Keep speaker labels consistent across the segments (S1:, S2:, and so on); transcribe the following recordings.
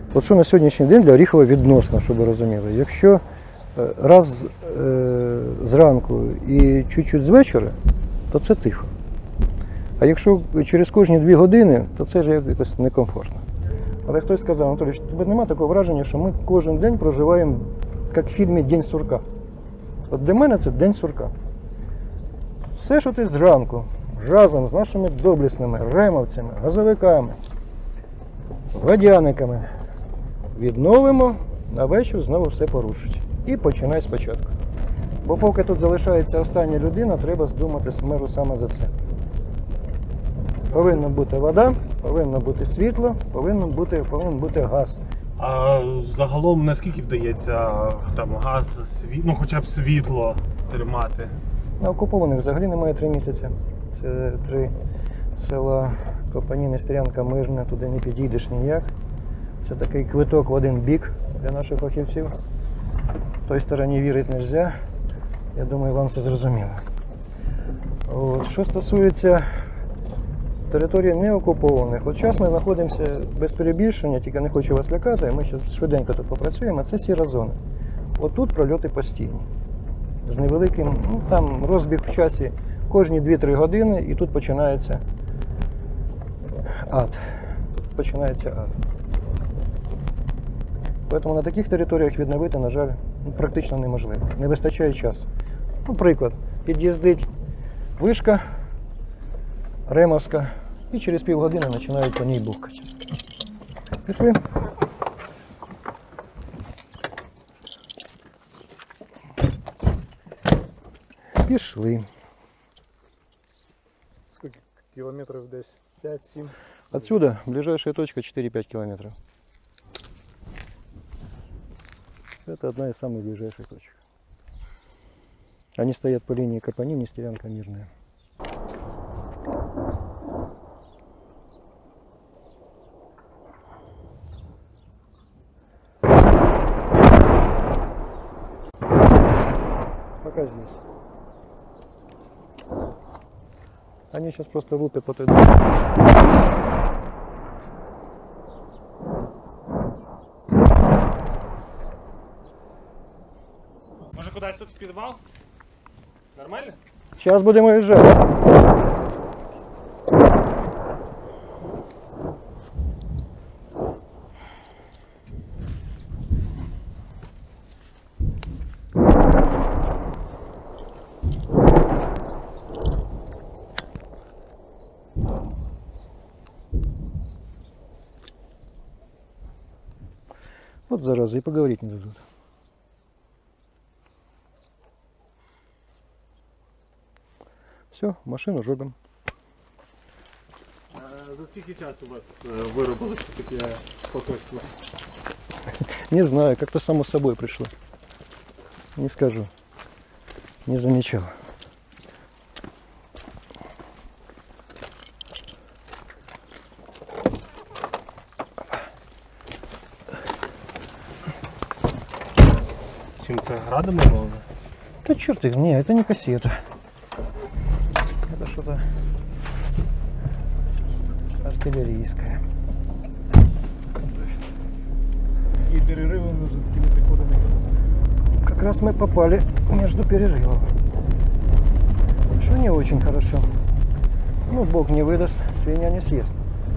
S1: От що на сьогоднішній день для Оріхова відносно, щоб ви розуміли. Якщо раз зранку і чуть-чуть з вечора, то це тихо. А якщо через кожні 2 години, то це вже якось некомфортно. Але хтось сказав: Анатолій, тебе немає такого враження, що ми кожен день проживаємо, як в фільмі «День сурка». От для мене це день сурка. Все, що ти зранку разом з нашими доблесними ремовцями, газовиками, водяниками відновимо, на вечір знову все порушить. І починай спочатку. Бо поки тут залишається остання людина, треба здумати меру саме за це. Повинна бути вода, повинно бути світло, повинен бути газ.
S2: А загалом наскільки вдається там газ, ну хоча б світло тримати?
S1: На окупованих взагалі немає 3 місяці. Це 3 села Копані, Нестерянка, Мирне, туди не підійдеш ніяк. Це такий квиток в один бік для наших фахівців. Той стороні вірити не можна. Я думаю, вам це зрозуміло. От. Що стосується територій неокупованих, от зараз ми знаходимося без перебільшення, тільки не хочу вас лякати, ми зараз швиденько тут попрацюємо, це сіра зона. Отут прольоти постійні. З невеликим, ну там розбіг в часі кожні 2-3 години, і тут починається ад. Тут починається ад. Тому на таких територіях відновити, на жаль, практично неможливо. Не вистачає часу. Ну, приклад, під'їздить вишка ремовська, і через півгодини починають по ній бухкати. Пішли. Пішли.
S3: Сколько километров здесь? 5-7?
S1: Отсюда ближайшая точка 4-5 километров. Это одна из самых ближайших точек. Они стоят по линии Копани, Нестерянка, Мирная. Пока здесь. Они сейчас просто лупят по той дороге.
S2: Може кудись тут в підвал? Нормально?
S1: Сейчас будем уезжать. Вот зараза, и поговорить не дадут. Все, машину жогом.
S2: За скільки часу у вас виробилося таке спокійство?
S1: Не знаю, как-то само собой пришло. Не скажу. Не замечал.
S2: Чим це градами було?
S1: Да черт их, не, это не кассета. Это что-то артиллерийское.
S3: И перерывы между такими приходами.
S1: Как раз мы попали между перерывов. Что не очень хорошо. Ну, Бог не выдаст, свинья не съест.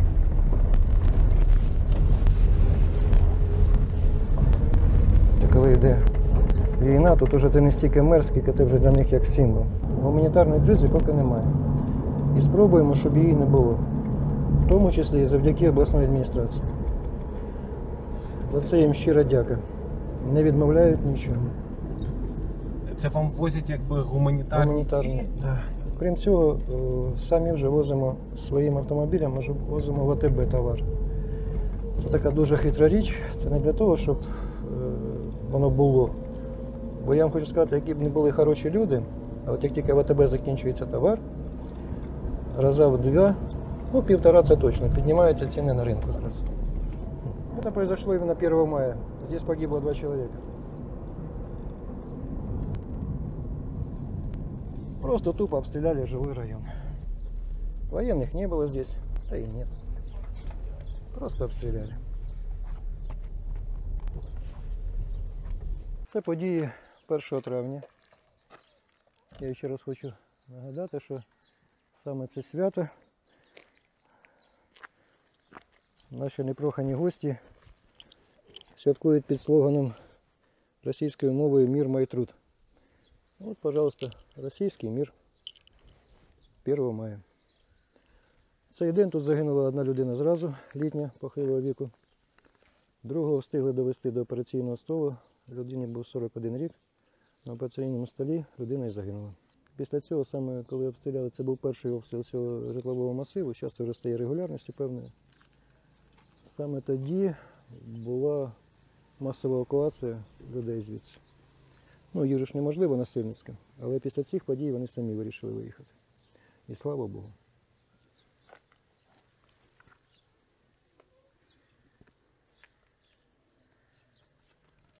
S1: Та коли йде війна, тут уже ти не стільки мер, скільки ти вже для них як символ. Гуманітарної кризи поки немає. І спробуємо, щоб її не було. В тому числі і завдяки обласної адміністрації. За це їм щира дяка. Не відмовляють нічого.
S2: Це вам возять якби гуманітарні ці?
S1: Да. Крім цього, самі вже возимо своїм автомобілем, ми возимо в АТБ товар. Це така дуже хитра річ. Це не для того, щоб воно було. Бо я вам хочу сказати, які б не були хороші люди, а от як тільки в АТБ закінчується товар, раза в 2, ну 1,5 це точно, піднімаються ціни на ринку зараз. Это произошло именно 1 мая. Здесь погибло 2 человека. Просто тупо обстреляли жилой район. Военных не было здесь, да и нет. Просто обстреляли. Це події 1 травня. Я ще раз хочу нагадати, що саме це свято наші непрохані гості святкують під слоганом російською мовою «Мир, май труд». От, пожалуйста, російський мир 1 мая. В цей день тут загинула одна людина зразу, літня, похилого віку. Другого встигли довести до операційного столу. Людині був 41 рік. На операційному столі людина і загинула. Після цього, саме коли обстріляли, це був перший обстріл цього житлового масиву, зараз це вже стає регулярністю певною. Саме тоді була масова евакуація людей звідси. Ну, їх же ж неможливо насильницько, але після цих подій вони самі вирішили виїхати. І слава Богу.